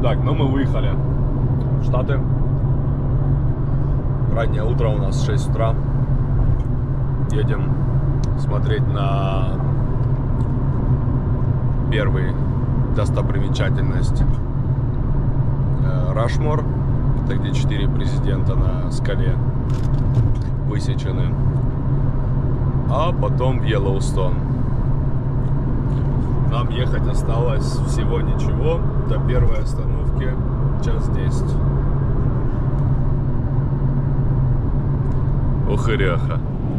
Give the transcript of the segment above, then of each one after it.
Так, ну мы выехали в Штаты. Раннее утро, у нас 6 утра. Едем смотреть на первую достопримечательность Рашмор. Это где 4 президента на скале высечены. А потом в Йеллоустон. Нам ехать осталось всего ничего. До первой остановки час 10. Ухыряха.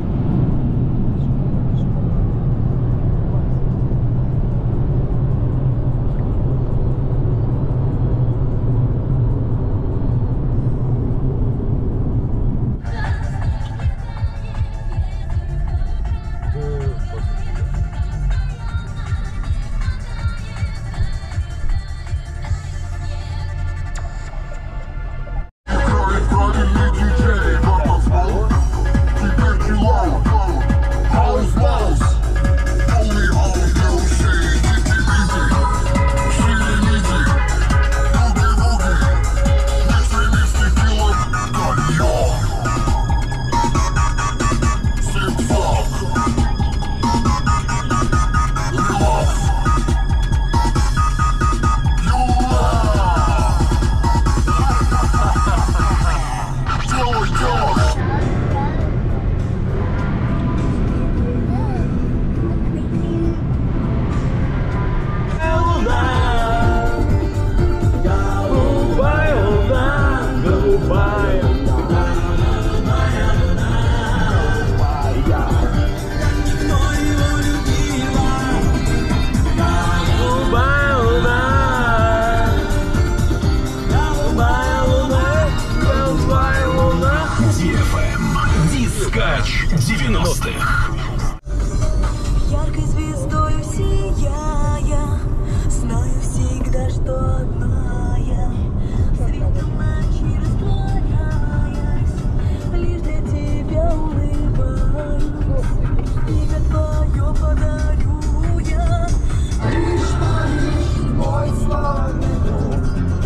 Дискач 90-х. Яркой звездой сияя, знаю всегда, что одна я. Светом ночи растворяясь, лишь для тебя улыбаюсь. Имя твое подарю я, лишь мой славный друг.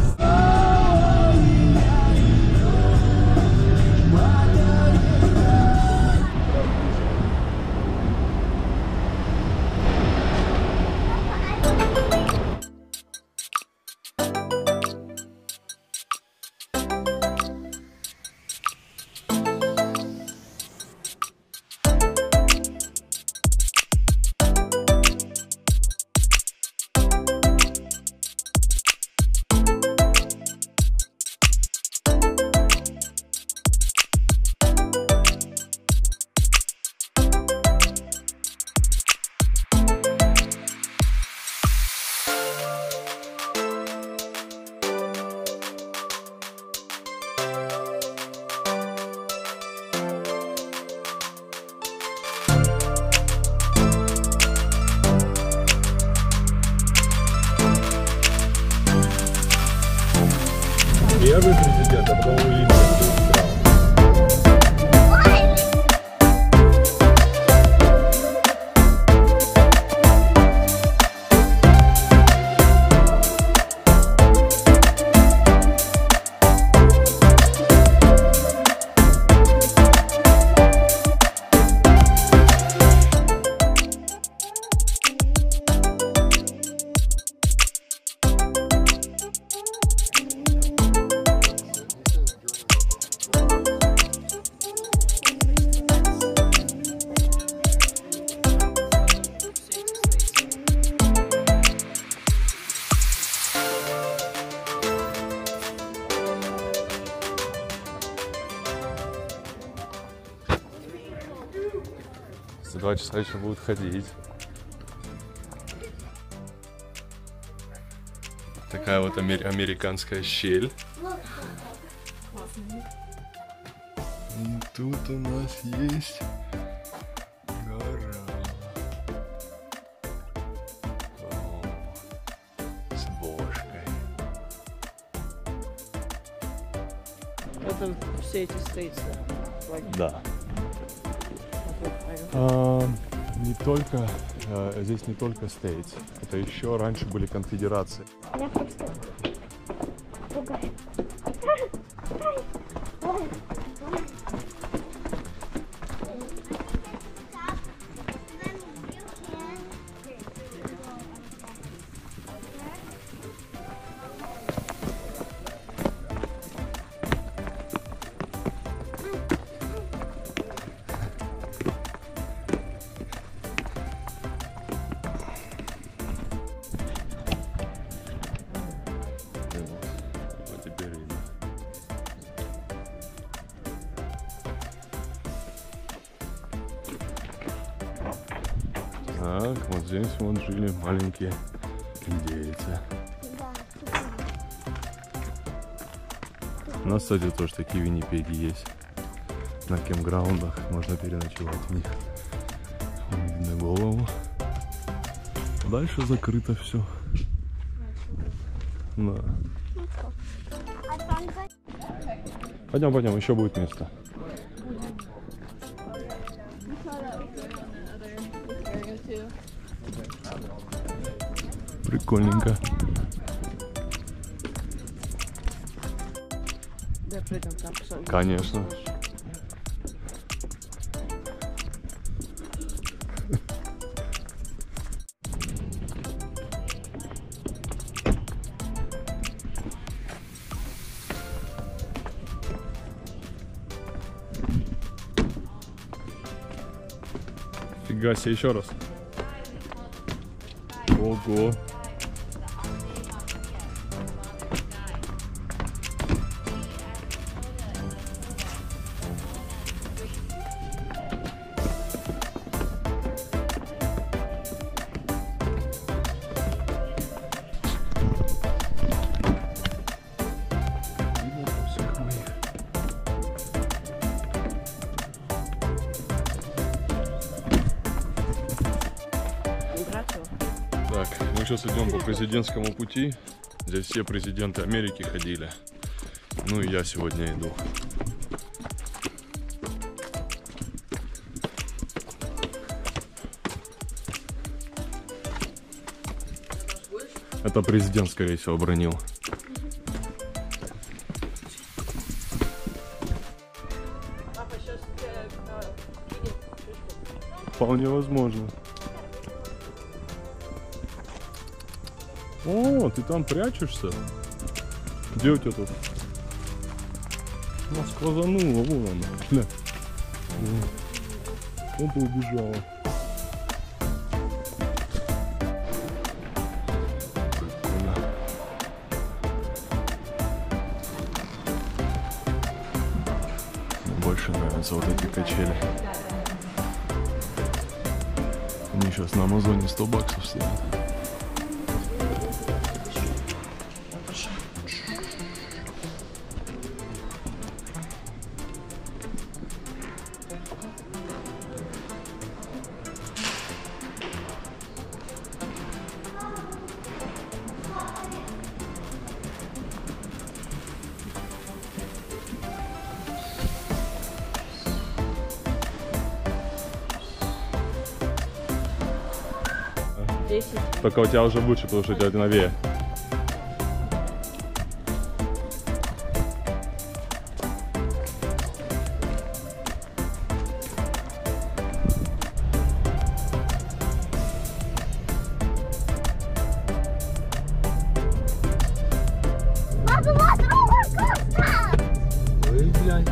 Первый президент, а потом Уильям Браун. За 2 часа еще будут ходить. Такая вот американская щель. И тут у нас есть гора. О, с бошкой. Это все эти стейты. Да. Не только, здесь не только States, это еще раньше были конфедерации. пугает. А теперь видно. Так, вот здесь вот жили маленькие индейцы. У нас, кстати, тоже такие виннипеги есть. На кемпграундах можно переночевать в них. Вон видно голову. Дальше закрыто все. Да. Пойдем, пойдем, еще будет место. Прикольненько. Да, прыгнем там, посмотрим. Конечно. Фига себе, еще раз. Ого. Так, мы сейчас идем по президентскому пути. Здесь все президенты Америки ходили. Ну и я сегодня иду. Это президент, скорее всего, обронил. Вполне возможно. О, ты там прячешься? Где у тебя тут? Нас сквозануло, вон она. Гля. Вот и убежала. Прикольно. Мне больше нравятся вот эти качели. Они сейчас на Амазоне 100 баксов стоят. Только у тебя уже лучше, потому что у тебя новее. Ой, глянь.